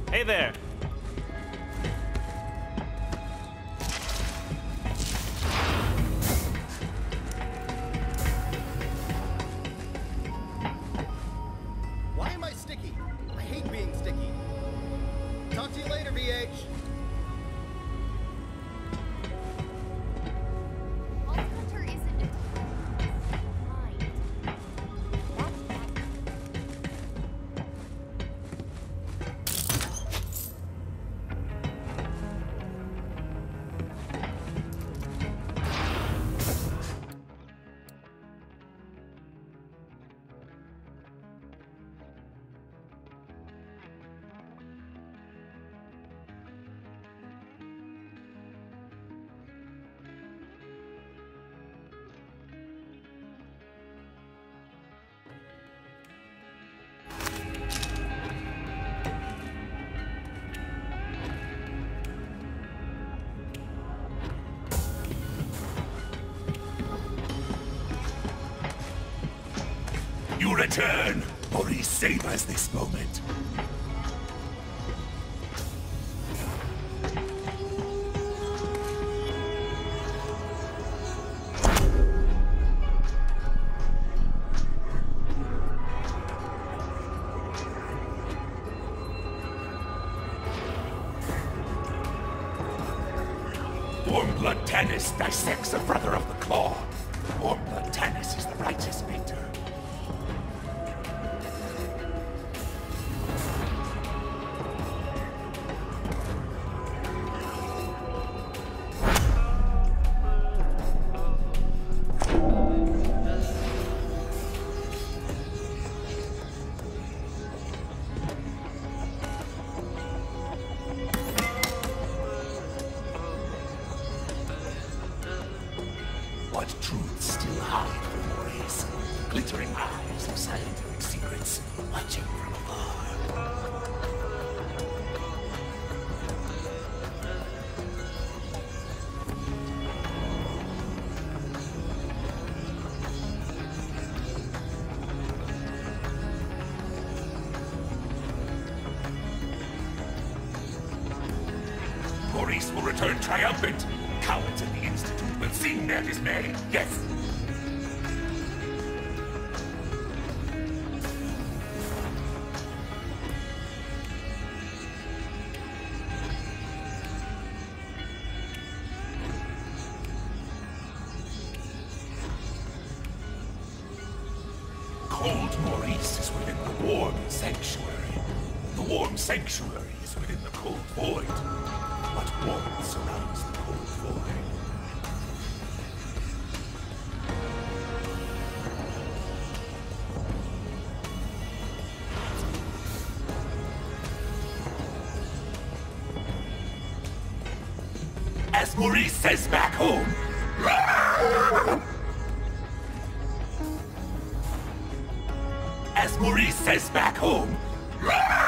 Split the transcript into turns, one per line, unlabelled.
Hey there.
Why am I sticky? I hate being sticky. Talk to you later, VH.
Vault Hunter isn't mind. That's bad.
You return, Maurice savors this moment. Warmblood Tanis dissects a brother of the Claw. Warmblood Tanis is the righteous victor. What truths still hide from Maurice? Glittering eyes of scientific secrets, watching from afar. Maurice will return triumphant. Cowards at the Institute will sing their dismay. Yes! Cold Maurice is within the warm sanctuary. The warm sanctuary is within the cold void. What warmth surrounds the cold void? As Maurice says back home, as Maurice says back home,